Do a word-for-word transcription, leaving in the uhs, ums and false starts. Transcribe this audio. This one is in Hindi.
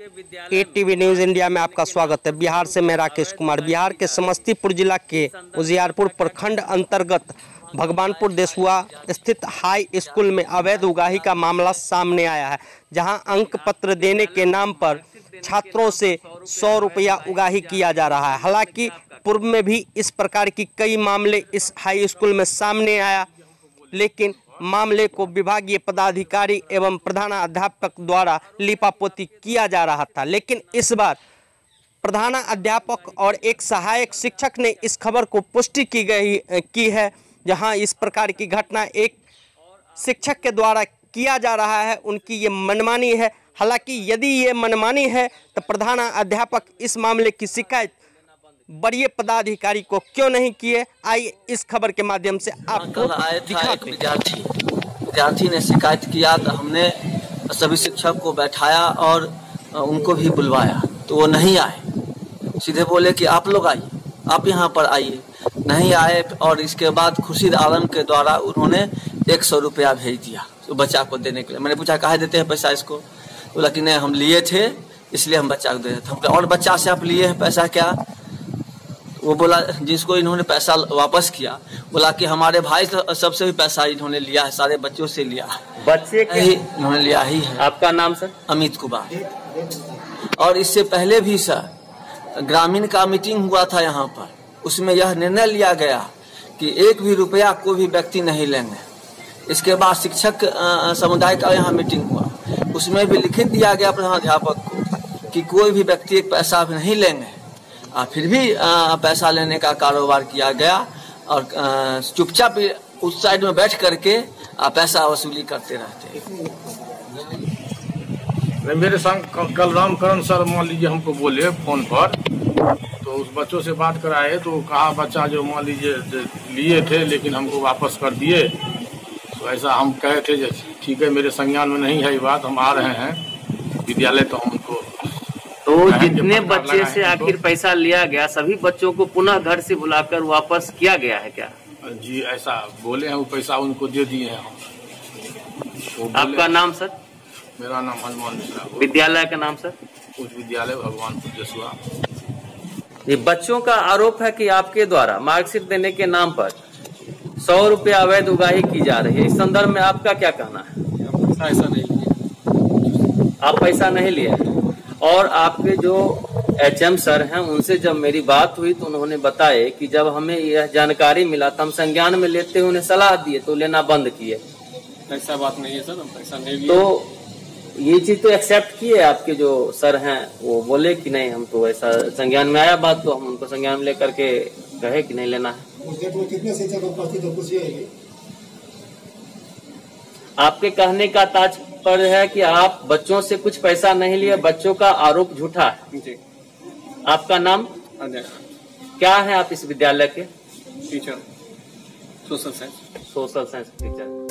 ए टीवी न्यूज इंडिया में आपका स्वागत है। बिहार से मैं राकेश कुमार। बिहार के समस्तीपुर जिला के उजियारपुर प्रखंड अंतर्गत भगवानपुर देसुआ स्थित हाई स्कूल में अवैध उगाही का मामला सामने आया है, जहां अंक पत्र देने के नाम पर छात्रों से सौ रुपया उगाही किया जा रहा है। हालांकि पूर्व में भी इस प्रकार की कई मामले इस हाई स्कूल में सामने आया, लेकिन मामले को विभागीय पदाधिकारी एवं प्रधानाध्यापक द्वारा लिपापोती किया जा रहा था। लेकिन इस बार प्रधानाध्यापक और एक सहायक शिक्षक ने इस खबर को पुष्टि की गई की है, जहां इस प्रकार की घटना एक शिक्षक के द्वारा किया जा रहा है। उनकी ये मनमानी है। हालांकि यदि ये मनमानी है तो प्रधानाध्यापक इस मामले की शिकायत बड़े पदाधिकारी को क्यों नहीं किए, आइए इस खबर के माध्यम से आपको आए था एक विद्यार्थी विद्यार्थी ने शिकायत किया तो हमने सभी शिक्षक को बैठाया और उनको भी बुलवाया, तो वो नहीं आए। सीधे बोले कि आप लोग आइए, आप यहाँ पर आइए, नहीं आए। और इसके बाद खुर्शीद आलम के द्वारा उन्होंने एक सौ रुपया भेज दिया तो बच्चा को देने के लिए। मैंने पूछा काहे देते हैं पैसा इसको, बोला कि नहीं हम लिए थे इसलिए हम बच्चा को दे देते। हम और बच्चा से आप लिए हैं पैसा क्या? वो बोला, जिसको इन्होंने पैसा वापस किया, बोला कि हमारे भाई सबसे भी पैसा इन्होंने लिया है, सारे बच्चों से लिया है, बच्चे के इन्होंने लिया ही है। आपका नाम सर? अमित कुमार। और इससे पहले भी सर ग्रामीण का मीटिंग हुआ था यहाँ पर, उसमें यह निर्णय लिया गया कि एक भी रुपया कोई भी व्यक्ति नहीं लेंगे। इसके बाद शिक्षक समुदाय का यहाँ मीटिंग हुआ, उसमें भी लिखित दिया गया प्रधानाध्यापक को कि कोई भी व्यक्ति एक पैसा भी नहीं लेंगे। आ, फिर भी आ, पैसा लेने का कारोबार किया गया और चुपचाप उस साइड में बैठ करके आ, पैसा वसूली करते रहते। मेरे संग कल रामकरण सर मान लीजिए हमको बोले फोन पर, तो उस बच्चों से बात कराए तो कहा बच्चा जो मान लीजिए लिए थे लेकिन हमको वापस कर दिए। तो ऐसा हम कहे थे जैसे ठीक है, मेरे संज्ञान में नहीं है ये बात, हम आ रहे हैं विद्यालय तो हम उनको। तो जितने बच्चे से आखिर पैसा लिया गया सभी बच्चों को पुनः घर से बुलाकर वापस किया गया है क्या? जी ऐसा बोले हैं, वो पैसा उनको दे दिए हैं हम। आपका नाम सर? मेरा नाम हनुमान मिश्रा। विद्यालय का नाम सर? उच्च विद्यालय भगवानपुर देसुआ। ये बच्चों का आरोप है कि आपके द्वारा मार्कशीट देने के नाम पर सौ रुपया अवैध उगाही की जा रही है। इस संदर्भ में आपका क्या कहना है? पैसा नहीं लिया। आप पैसा नहीं लिए और आपके जो एच एम सर हैं उनसे जब मेरी बात हुई तो उन्होंने बताया कि जब हमें यह जानकारी मिला तो हम संज्ञान में लेते हुए उन्हें सलाह दिए तो लेना बंद किए। ऐसा बात नहीं है सर, हम पैसा नहीं लिए। तो ये चीज तो एक्सेप्ट किए आपके जो सर हैं, वो बोले कि नहीं हम तो ऐसा संज्ञान में आया बात, तो हम उनको संज्ञान में लेकर के कहे कि नहीं लेना है। कितने शिक्षक उपस्थित है? आपके कहने का तात्पर्य है कि आप बच्चों से कुछ पैसा नहीं लिए, बच्चों का आरोप झूठा है। जी। आपका नाम क्या है? आप इस विद्यालय के teacher, social science social science teacher.